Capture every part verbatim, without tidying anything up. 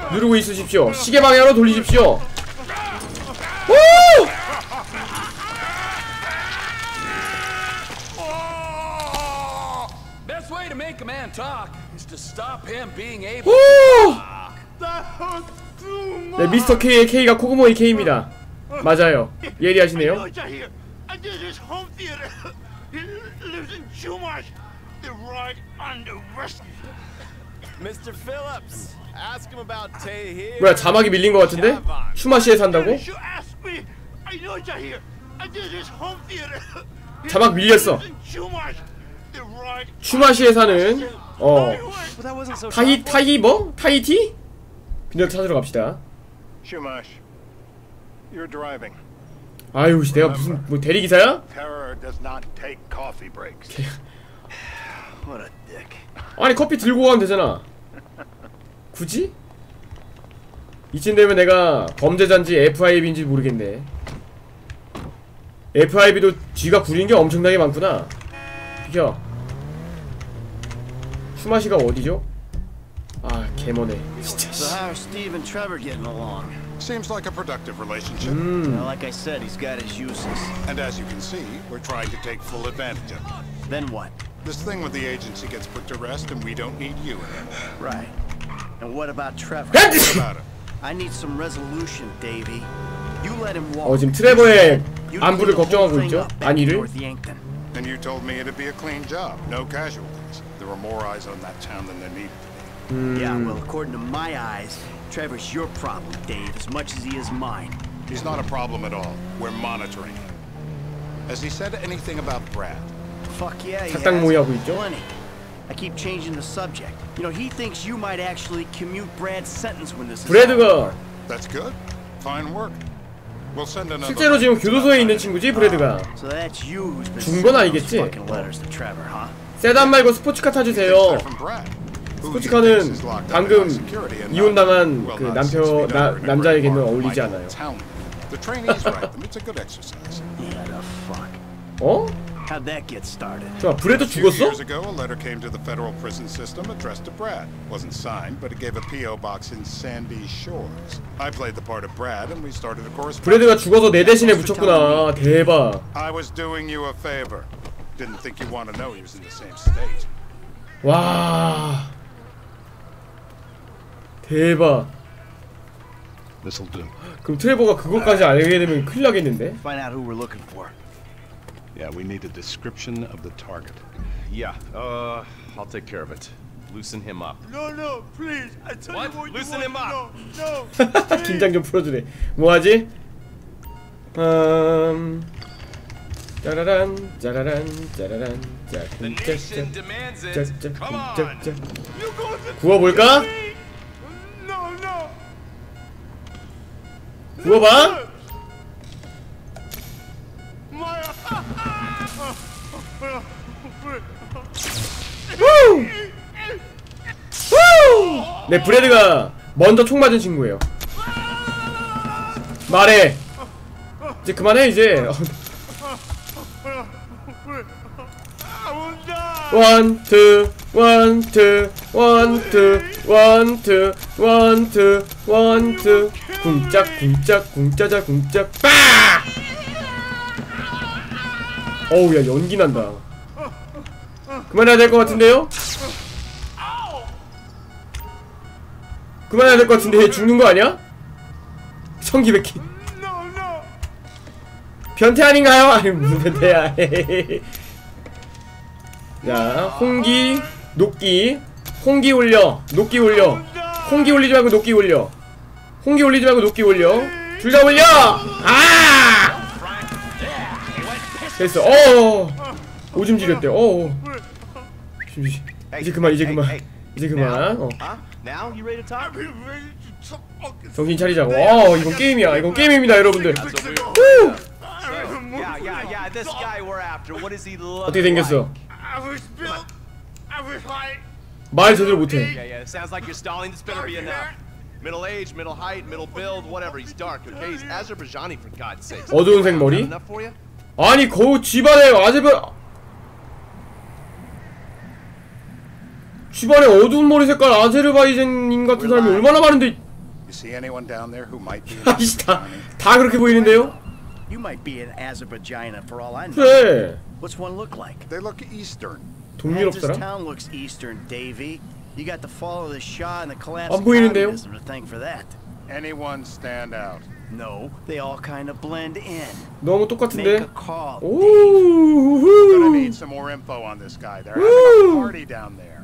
누르고 있으십시오. 시계 방향으로 돌리십시오. 오! 오! 네, 미스터 K의 K가 코그모의 K입니다. 맞아요. 예리하시네요. 뭐야, 자막이 밀린 것 같은데? 슈마시에 산다고? 자막 밀렸어. 슈마시에 사는 어 타이 타이 뭐? 타이티? 빈혈 찾으러 갑시다. 아유, 내가 무슨 뭐 대리기사야? 아니, 커피 들고 가면 되잖아. 굳이? 이쯤 되면 내가 범죄자인지 에프아이비인지 모르겠네. 에프아이비도 쥐가 구린 게 엄청나게 많구나. 비켜. 슈마시가 어디죠? 아, 개머네. 진짜. So how are Steve and Trevor getting along? Seems like a productive relationship. Mm. Well, like I said, he's got his uses. And as you can see, we're trying to take full advantage of it. Then what? This thing with the agency gets put to rest, and we don't need you anymore. Right. And what about Trevor? What about him? I need some resolution, Davey. You let him walk. 어, 지금 트레버의 안부를 걱정하고 있죠? 안위를. And you told me it'd be a clean job, no casualties. There were more eyes on that town than there needed to be. 음. Yeah, well, according to my eyes, Trevor's your problem, Dave, as much as he is mine. He's not a problem at all. We're monitoring him. Has he said anything about Brad? Fuck yeah, he 착당 has. 모의하고 있죠? Plenty. I keep changing the subject. You know, he thinks you might actually commute Brad's sentence when this is 브래드가 That's good. Fine work. We'll send another. 실제로 지금 교도소에 있는 친구지, 브래드가. So that's you who's been 준 건 sending 아니겠지? those fucking letters to Trevor, huh? 세단 말고 스포츠카 타주세요. 스포츠카는 방금 이혼당한 그 남편 나, 남자에게는 어울리지 않아요. 어? How'd that get started? 자, 브래드 죽었어? Years ago, a letter came to the federal prison system addressed to Brad. Wasn't signed, but it gave a P O box in Sandy Shores. I played the part of Brad, and we started a correspondence. 브래드가 죽어서 내 대신에 붙였구나. 대박. I was doing you a favor. Didn't think you'd want to know he was in the same state. 와. 대박. This'll do. 그럼 트레버가 그것까지 알게 되면 큰일 나겠는데? Find out who we're looking for. Yeah, we need a description of the target. Yeah, uh, I'll take care of it. Loosen him up. No, no, please. I tell What? you what Loosen you him want. up. No, no. 긴장 좀 풀어주네. 뭐하지? 음... 짜라란 짜라란 짜라란 The nation demands it. Come on. 짜짜짜짜짜 구워볼까? No, no. 구워봐. 후! 후! 네, 브래드가 먼저 총 맞은 친구예요. 말해. 이제 그만해 이제. 원, 투, 원, 투, 원, 투, 원, 투, 원, 투, 원, 투. 쿵짝, 쿵짝, 쿵짜자, 쿵짝, 빠! 어우, 야, 연기 난다. 그만해야 될 것 같은데요? 그만해야 될 것 같은데 죽는 거 아니야? 청기백기. 변태 아닌가요? 아니, 무슨 변태야. 자, 홍기, 녹기, 홍기 올려, 녹기 올려. 홍기 올리지 말고 녹기 올려. 홍기 올리지 말고 녹기 올려. 둘 다 올려! 아! 됐어. 어. 오줌 지렸대. 어. 이제 그만, 이제 그만. 이제 그만. 어. 정신 차리자고. 어, 이건 게임이야. 이건 게임입니다, 여러분들. 후! 어떻게 생겼어? 말 제대로 못해. Middle age, middle height, middle build, whatever. He's dark, okay? He's Azerbaijani for God's sake. 어두운 색 머리? 아니, 거우 집안에 아제르 집안에 어두운 머리 색깔 아제르바이잔인 같은 사람이 얼마나 많은데. You see anyone down there who might be an 아이씨, 다, Azerbaijani? 다 그렇게 보이는데요? You might be an Azerbaijan for all I know. 그래. What's one look like? They look Eastern. 동유럽 This 사람? town looks Eastern, Davy. You got the fall of the Shah and the collapse 안 of 보이는데요? communism to thank for that. Anyone stand out? No, they all kind of blend in. 너무 Make 똑같은데? a call. Gonna 오우후. need some more info on this guy. They're having a party down there.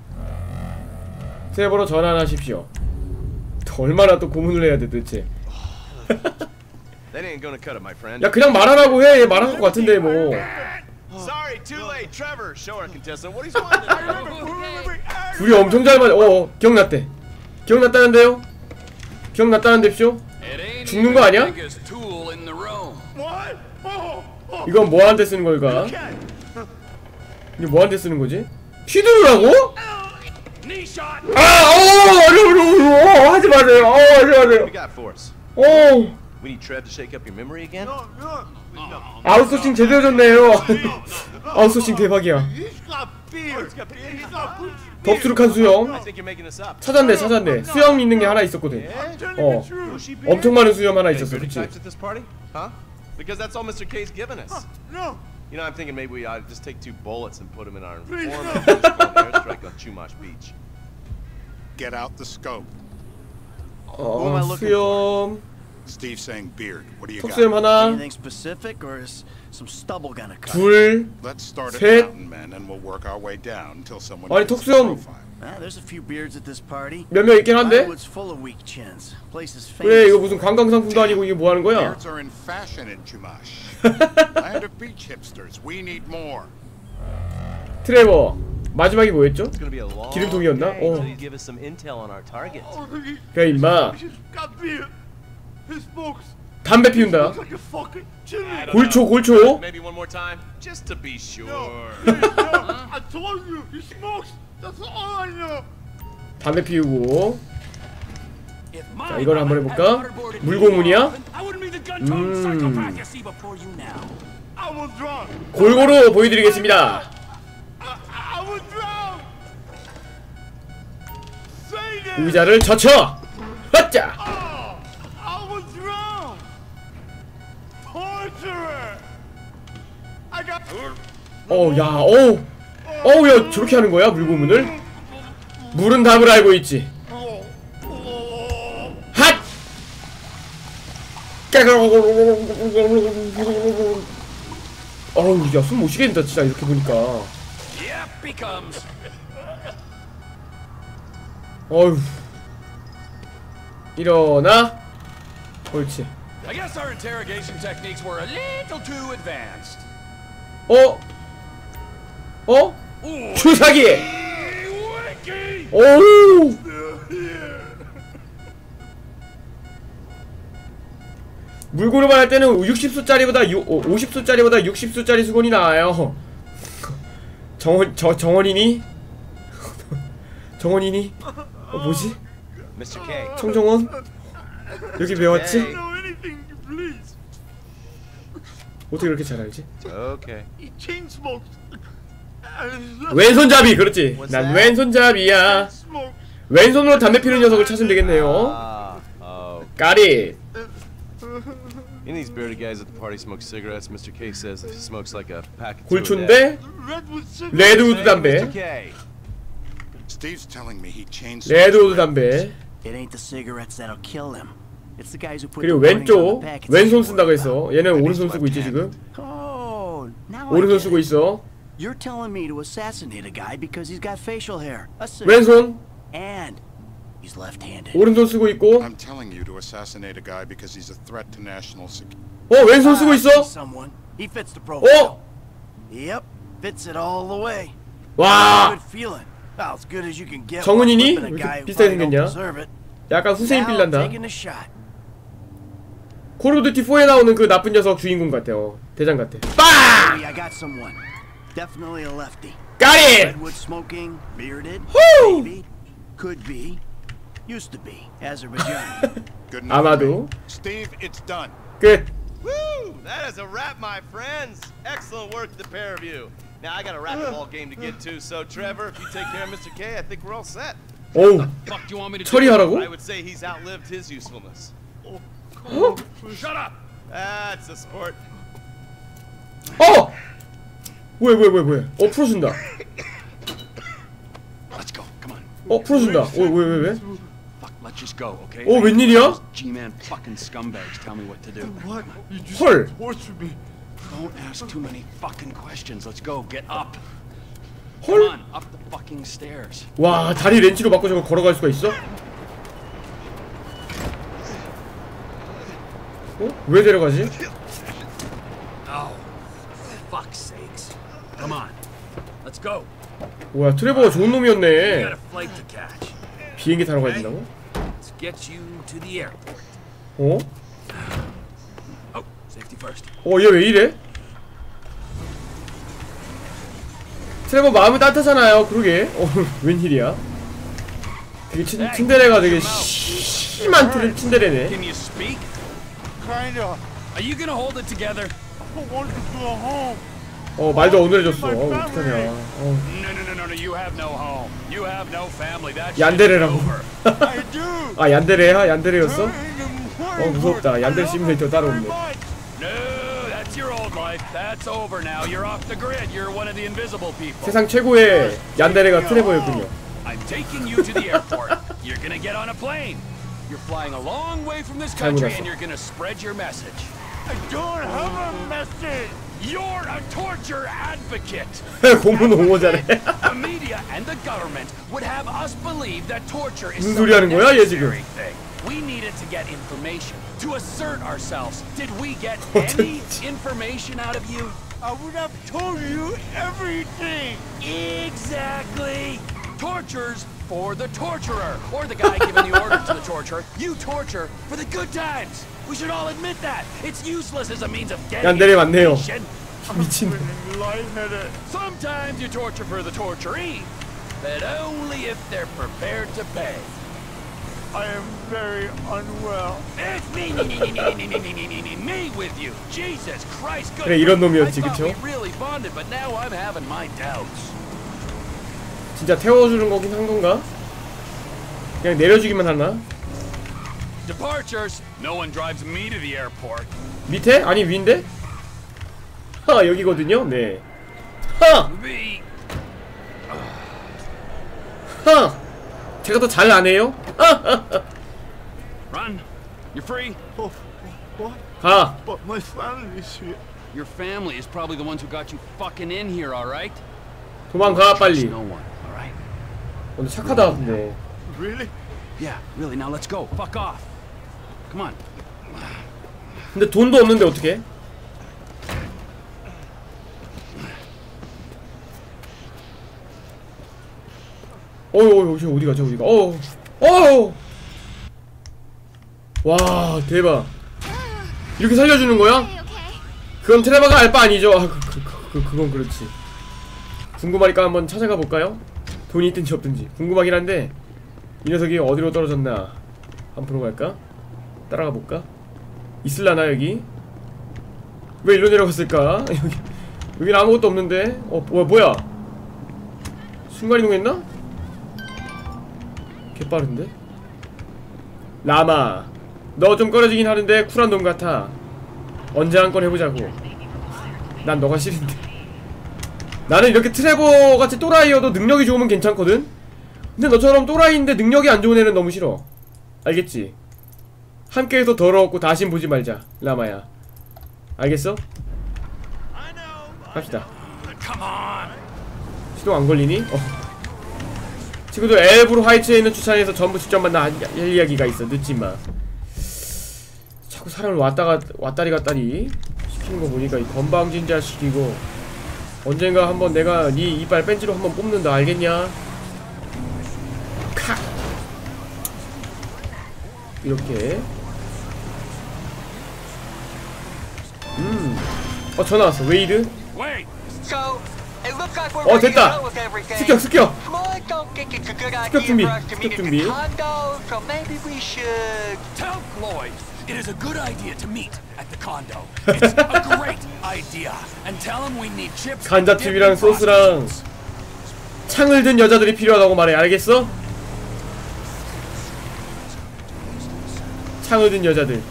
세번호 전환하십시오. 얼마나 또 고문을 해야 돼 도대체. That ain't gonna cut it, my friend. 야 그냥 말하라고 해. 얘 말한 것 같은데 뭐. Sorry, too late. Trevor, show our contestant what he's wanting. 둘이 엄청 잘 맞아. 어 기억났대. 기억났다는데요? 기억났다는데쇼? 죽는 거 아니야? What? Oh, oh. 이건 뭐한테 쓰는 걸까? 이게 뭐한테 쓰는 거지? 휘두르라고? Knee shot. 아, 어, 어려워, 어려워. 하지 마세요. 어, 하지 What 마세요. you got for us? 어, We need Trev to shake up your memory again? No, no, no. 아웃소싱 제대로 줬네요. 아웃소싱 대박이야. He's got beard. He's got beard. He's got good. 덥수룩한 수염. I think you're making this up. 찾았네, 찾았네. 수염 있는 게 하나 있었거든. 어, 엄청 많은 수염 하나 Any 있었어, dirty 그치? types at this party? Huh? Because that's all Mister K's given us. No. You know, I'm thinking maybe we ought to just take two bullets and put him in our Please, informant no. and just go on the airstrike on Chumash Beach. Get out the scope. 어, 수염. Steve's saying beard. What do you got? 턱수염 하나, Anything specific, or is some stubble gonna cut? 둘. Let's start at 셋. Mountain Men and we'll work our way down until someone 아니, gets the 턱수염. profile. Ah, there's a few beards at this party. 몇 명 있긴 한데? Hollywood's full of weak chins. Place is 그래, famous. 이거 무슨 관광상품도 아니고 이게 뭐 하는 거야? Beards are in fashion in Chumash. Land of beach hipsters. We need more. 트레버. 마지막이 뭐였죠? It's gonna be a long 기름통이었나? day until 어. you give us some intel on our target. Oh, he, 그래, 임마. he's got beard. He smokes. 담배 피운다. Looks like a fucking chimney. 골초, 골초. Maybe one more time, just to be sure. No, please, no. I told you, he smokes. That's all I know. 담배 피우고. 자, 이걸 한번 해볼까? 물고문이야? 음. I was drunk. 골고루 보여드리겠습니다. I, I was drunk. Say that. 의자를 젖혀! 헛자! Oh, I was drunk. Torturer. I got. 어, 야, 어우. 어우, 야, 저렇게 하는 거야, 물고문을? 물은 답을 알고 있지. 핫! 어우, 야, 숨 못 쉬겠다, 진짜, 이렇게 보니까. 어휴. 일어나. 옳지. I guess our interrogation techniques were a little too advanced. 어? 어? 주사기! 오우! 물고르만 할 때는 육십 수짜리보다 오십 수짜리보다 육십 수짜리 수건이 나와요. 정원, 저, 정원이니? 정원이니? 어, 뭐지? Mister K. 청정원? 여기 왜 왔지? know anything, please. 어떻게 그렇게 잘 알지? Okay. He chain smokes. 왼손잡이! 그렇지! 난 왼손잡이야. Smoke. 왼손으로 담배 피우는 녀석을 찾으면 되겠네요. Ah, oh. Got it! Any of these bearded guys at the party smoke cigarettes. Mister K says he smokes like a pack of two a day. 골초인데? Redwood cigarette. 레드우드 Mister 담배. K. Steve's telling me he changed. 레드우드 담배. It ain't the cigarettes that'll kill them. It's the guys who put 그리고 the warnings on 왼쪽 the packets. 왼손 쓴다고 했어. 얘는 오른손 쓰고 있지 지금. Oh, now I 오른손 get 쓰고 it. 있어. You're telling me to assassinate a guy because he's got facial hair, a cigarette, 왼손 and he's left-handed. 오른손 쓰고 있고. I'm telling you to assassinate a guy because he's a threat to national security. 어 왼손 쓰고 I 있어. see someone. He fits the profile. 어? Yep, fits it all the way. 와 Good feeling. About as good as you can get. 정은이니? while flipping a 왜 이렇게 guy who 비슷하게 probably don't 생겼냐? deserve it. 약간 후세인 Now 빌란다. taking a shot. 콜 오브 듀티 사에 나오는 그 나쁜 녀석 주인공 같아요. 대장 같아. Maybe 빠! I got someone. Definitely a lefty. Got it! Redwood smoking, bearded, Woo! maybe, could be, used to be Azerbaijan. Good enough. 아마도. for me. Steve, it's done. 끝. Woo! That is a wrap, my friends. Excellent work, the pair of you. Now I got a racquetball game to get to, so Trevor, if you take care of Mister K, I think we're all set. 어우, Fuck do you want me to do? 처리하라고? I would say he's outlived his usefulness. Shut up! That's a sport. 어! 뭐야 뭐야 뭐야 뭐야. 어 풀어준다. Let's go. Come on. 어 풀어준다. 어 왜 왜 왜? Fuck, let's just go, okay? 어 웬일이야? G-man fucking scumbags tell me what to do. What? You just 헐. tortured me. Don't ask too many fucking questions. Let's go. Get up. 헐. Come on, up the fucking stairs. 와 다리 렌치로 바꿔 저거 걸어갈 수가 있어? 어? 왜 데려가지? Oh, fuck's sakes. Come on. Let's go. 뭐야 트레버가 좋은 We got 놈이었네. a flight to catch. 비행기 타러 가야 된다고? Let's get you to the airport. 어? Oh, safety first. 어 얘 왜 이래? 트레버 마음이 따뜻하잖아요. 그러게. 어 웬일이야? 되게 친, 친데레가 되게 심한 트레, 친데레네. Can you speak? Kinda. Are you gonna hold it together? I want to go home. 어 말도 어눌해졌어. 어 어떡하냐. 어. No, no, no, no, no. You have no home. You have no family. That shit is 얀데레라고. over. I do. 아 얀데레야? 얀데레였어? In the morning, 어 무섭다. 얀데레 I love 시뮬레이터 it 따로 very 없네. much. No, that's your old life. That's over now. You're off the grid. You're one of the invisible people. 세상 최고의 얀데레가 트레버였군요. I'm taking you to the airport. You're gonna get on a plane. You're flying a long way from this country, and you're gonna spread your message. I don't have a message. You're a torture advocate. 공문 옹호자래. The media and the government would have us believe that torture is 무슨 some 소리 하는 거야, 얘 지금? necessary thing. We needed to get information to assert ourselves. Did we get any information out of you? I would have told you everything. Exactly. Tortures for the torturer, or the guy giving the order to the torturer. You torture for the good times. We should all admit that. It's useless as a means of getting 얀데레 맞네요. information. 미친. Feeling lightheaded. Sometimes you torture for the torturee, but only if they're prepared to pay. I am very unwell. It's me, me, me, me, me, me, me, me, me, me, me with you. Jesus Christ, good. 그래, 이런 grief. 놈이었지, I thought 그쵸? we really bonded, but now I'm having my doubts. 진짜 태워주는 거긴 한 건가? 그냥 내려주기만 하나? Departures. No one drives me to the airport. 밑에? 아니 위인데? 하 여기거든요. 네. 하! Me. 하! 제가 더 잘 아네요. Run. You're free. Oh, what? 가. But my family is here. Your family is probably the ones who got you fucking in here, all right? 도망가 Trust 빨리. no one, all right? 근데 착하다 근데. Really? Yeah, really. Now let's go. Fuck off. Come on. 근데 돈도 없는데 어떡해? 어휴 어휴 어디 가죠 어디가? 어. 어. 와 대박. 이렇게 살려주는 거야? 그건 트레버가 알 바 아니죠? 아, 그, 그, 그, 그, 그건 그렇지. 궁금하니까 한번 찾아가 볼까요? 돈이 있든지 없든지 궁금하긴 한데 이 녀석이 어디로 떨어졌나 한번 보러 갈까? 따라가 볼까? 있을라나 여기? 왜 일로 내려갔을까? 여기 여긴 아무것도 없는데? 어 뭐야 뭐야? 순간이동했나? 개빠른데? 라마 너 좀 꺼려지긴 하는데 쿨한 놈 같아. 언제 한 건 해보자고. 난 너가 싫은데. 나는 이렇게 트레버같이 또라이여도 능력이 좋으면 괜찮거든? 근데 너처럼 또라이인데 능력이 안 좋은 애는 너무 싫어. 알겠지? 함께해서 더러웠고 다신 보지 말자 라마야. 알겠어? 갑시다. 시동 안 걸리니? 어. 친구들 엘브로 하이츠에 있는 주차장에서 전부 직접 만나 할 이야기가 있어. 늦지마. 자꾸 사람을 왔다가 왔다리 갔다리 시키는 거 보니까 이 건방진 자식이고 언젠가 한번 내가 네 이빨 뺀지로 한번 뽑는다. 알겠냐? 칵! 이렇게. 음. 어 전화 왔어. 웨이드? Wait. So, it looks like we're 어 ready to 됐다. go with everything. 습격 습격. Come on, don't think it's a good 습격 idea 준비. for us to 습격 meet at 준비. the condo, so maybe we should... Tell Floyd it is a good idea to meet at the condo. It's a great idea. And tell him we need chips. for 감자칩이랑 dipping 소스랑 prostitutes. 창을 든 여자들이 필요하다고 말해. 알겠어? 창을 든 여자들.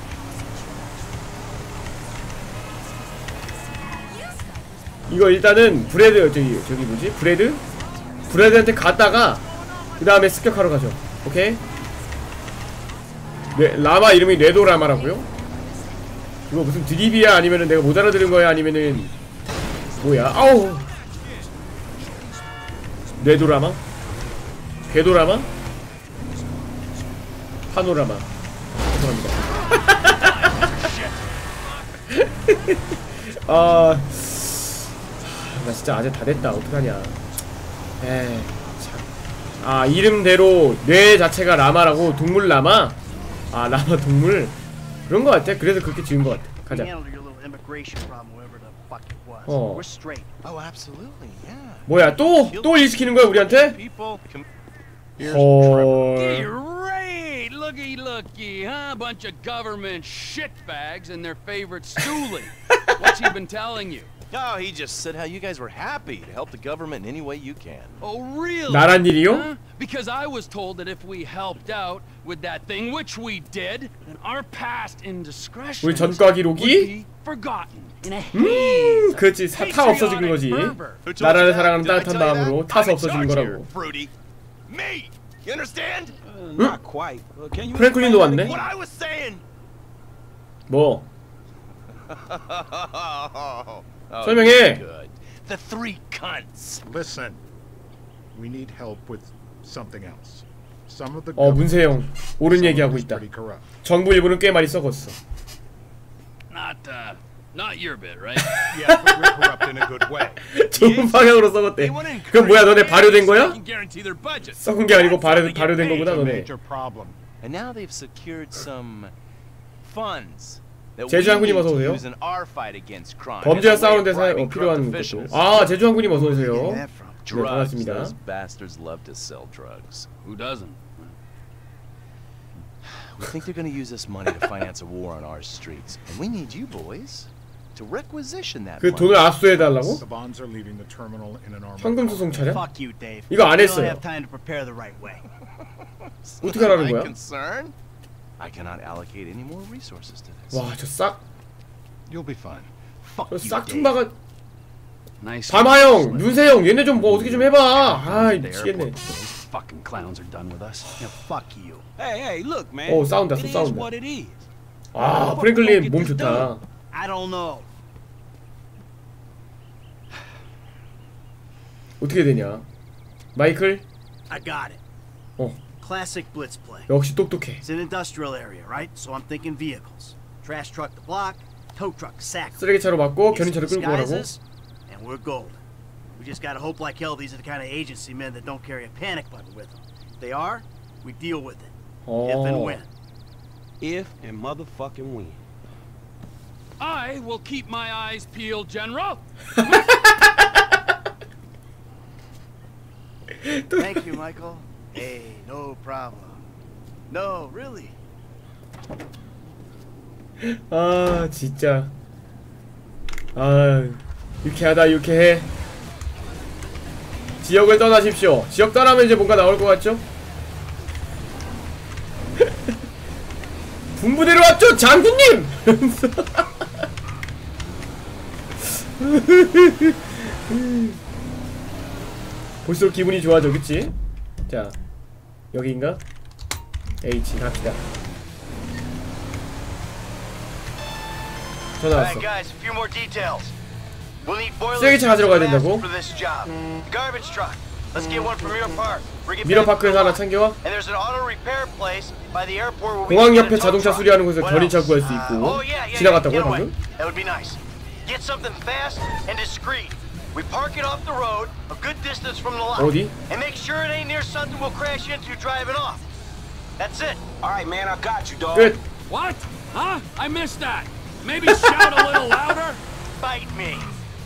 이거 일단은 브레드 저기 저기 뭐지? 브레드? 브레드한테 갔다가 그 다음에 습격하러 가죠. 오케이? 네, 라마 이름이 뇌도라마라고요? 이거 무슨 드립이야? 아니면은 내가 못 알아들은 거야? 아니면은 뭐야? 아우! 뇌도라마? 궤도라마? 파노라마. 죄송합니다. 아, 나 진짜 아재 다 됐다. 어떡하냐. 에이, 참. 아, 이름대로 뇌 자체가 라마라고? 동물 라마? 아, 라마 동물? 그런 거 같아. 그래서 그렇게 지은 거 같아. 가자. 어. Oh, absolutely, yeah. 뭐야, 또? 또 일 시키는 거야, 우리한테? People, com- 헐. Great! Looky, looky, huh? Bunch of government shitbags and their favorite stooling. What's he been telling you? No, he just said how you guys were happy to help the government in any way you can. Oh, really? 나란 일이요? Huh? Because I was told that if we helped out with that thing, which we did, then our past indiscretions 우리 전과 would 기록이? be forgotten in a 음, haze. 그렇지. 사, 타 없어지는 거지. Who told 나라를 you that? 사랑하는 Did I 따뜻한 tell you 마음으로 that? 타서 I'm in 없어지는 charge 거라고. here, Fruity. Me! You understand? Uh, not quite. Uh, can you 프랭클린도 왔네. What I was saying! 뭐? Oh, 설명해. good. The three cunts. Listen, we need help with something else. Some of the 어, government 문세영 옳은 얘기하고 is 있다. pretty corrupt. 정부 일부는 꽤 많이 썩었어. Not, uh, not your bit, right? Yeah, but we're corrupt in a good way. 좋은 방향으로 썩었대. 그럼 뭐야, 너네 발효된 거야? Can guarantee their budget. 썩은 게 아니고 발효, 발효된 거구나, It's a 너네. major problem. And now they've secured some funds that we 제주 항구님 need 어서 to 오세요. use in our fight against crime. 범죄와 As a way 싸우는 of 데서 bribing 어, 필요한 corrupt 것들. officials. 아, 제주 항구님 어서 오세요. 네, Drugs. 반갑습니다. Those bastards love to sell drugs. Who doesn't? We think they're going to use this money to finance a war on our streets, and we need you boys to requisition that 그 money. 돈을 압수해 달라고? The bonds are leaving the terminal in an armored 현금 car. 수송 차량? Fuck you, Dave. 이거 안 You don't 했어요. have time to prepare the right way. 어떻게 하라는 My 거야? concern? I cannot allocate any more resources to this. 와, 저 싹, You'll be fine. Fuck 저 you, Dave. 싹퉁바가. Nice. 밤하영, 윤세영, 얘네 좀 뭐 어떻게 좀 해봐. 아, The 미치겠네. airport. Those fucking clowns are done with us. Yeah, fuck you. Hey, hey, look, man. 오, 싸운다, It is 싸운다. what it is. 아, 프랭클린 몸 좋다. I don't know. 어떻게 되냐? 마이클? I got it. 어, Classic blitz play. 역시 똑똑해. It's an industrial area, right? So I'm thinking vehicles. Trash truck to block, tow truck to sack. 쓰레기차로 맞고 Get some 견인차로 끌고 가라고. disguises, and we're golden. We just gotta hope like hell these are the kind of agency men that don't carry a panic button with them. If they are, we deal with it. If and 어, when. If and motherfucking when. I will keep my eyes peeled, General. Thank you, Michael. Hey, no problem. No, really. 아, 진짜. 아, 유쾌하다, 유쾌해. 지역을 떠나십시오. 지역 떠나면 이제 뭔가 나올 것 같죠? 분부대로 왔죠, 장군님! 볼수록 기분이 좋아져, 그치? 자, 여기인가? H 갑시다. 전화 왔어. guys, a few more details. We'll need boilers 쓰레기차 가지러 가야 된다고? for this job. Garbage truck. Let's get one from Mirror Park. Bring it 미러 back to 파크에서 하나 the lot. 챙겨와. And there's an auto repair place by the airport where we 공항 can 옆에 get a tow 자동차 truck. 수리하는 곳에서 What 견인차 else? 구할 수 Uh, 있고. oh, yeah, yeah, 지나갔다고요, yeah, getaway. 방금? That would be nice. Get something fast and discreet. We park it off the road, a good distance from the lot. 어디? And make sure it ain't near something we'll crash into driving off. That's it. All right, man, I got you, dog. 끝! What? Huh? I missed that. Maybe shout a little louder. Bite me.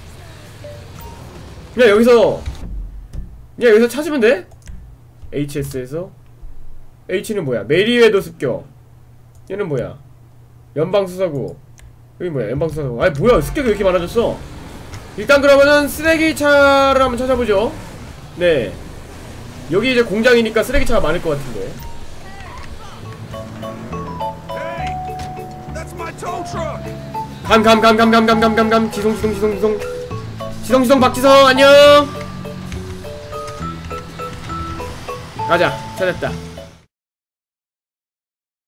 그냥 여기서 그냥 여기서 찾으면 돼? 에이치에스에서 H는 뭐야? 메리웨더 습격. 얘는 뭐야? 연방수사구. 여기 뭐야? 연방수사구. 아니 뭐야? 습격이 왜 이렇게 많아졌어? 일단 그러면은 쓰레기차를 한번 찾아보죠. 네, 여기 이제 공장이니까 쓰레기차가 많을 것 같은데. tow truck. 감 감 감 감 감 감 감 감 감 지송 지송 지송 지송 지송 지송 박지성 안녕. 가자 찾았다.